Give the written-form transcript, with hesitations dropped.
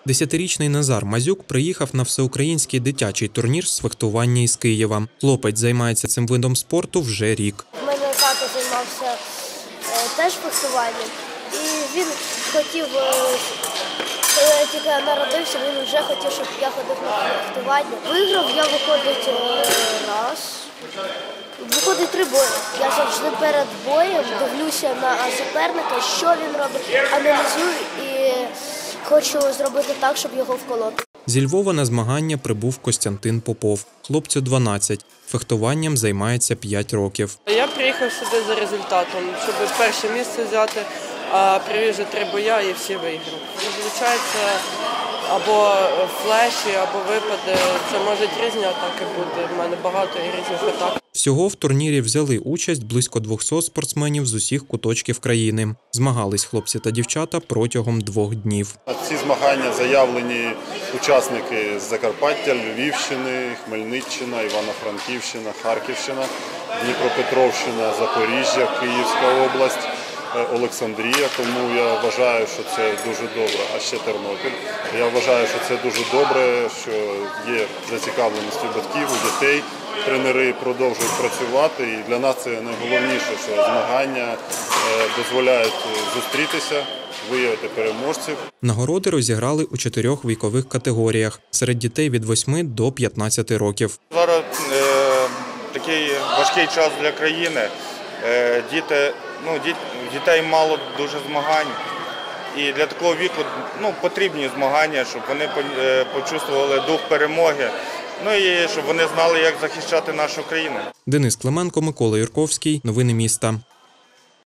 10-річний Назар Мазюк приїхав на всеукраїнський дитячий турнір з фехтування із Києва. Хлопець займається цим видом спорту вже рік. У мене тато займався теж фехтуванням, і він хотів, коли я тільки народився, він вже хотів, щоб я ходив на фехтування. Виграв я, виходить, виходить 3 бої. Я завжди перед боєм дивлюся на суперника, що він робить, аналізую і хочу зробити так, щоб його вколоти. Зі Львова на змагання прибув Костянтин Попов. Хлопцю 12. Фехтуванням займається 5 років. Я приїхав сюди за результатом, щоб перше місце взяти, а привіз 3 бої і всі виграв. Виходить, або флеші, або випади. Це можуть різні атаки бути. В мене багато різних атак. Всього в турнірі взяли участь близько 200 спортсменів з усіх куточків країни. Змагались хлопці та дівчата протягом 2 днів. На ці змагання заявлені учасники з Закарпаття, Львівщини, Хмельниччина, Івано-Франківщина, Харківщина, Дніпропетровщина, Запоріжжя, Київська область, Олександрія. Тому я вважаю, що це дуже добре. А ще Тернопіль. Я вважаю, що це дуже добре, що є зацікавленість у батьків, у дітей. Тренери продовжують працювати, і для нас це найголовніше, що змагання дозволяють зустрітися, виявити переможців. Нагороди розіграли у 4 вікових категоріях серед дітей від 8 до 15 років. Зараз такий важкий час для країни. Дітей мало дуже змагань. І для такого віку потрібні змагання, щоб вони почувствували дух перемоги. І щоб вони знали, як захищати нашу країну. Денис Клименко, Микола Юрковський. Новини міста.